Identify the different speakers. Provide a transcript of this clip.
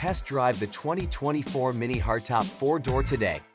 Speaker 1: test drive the 2024 MINI Hardtop 4-door today.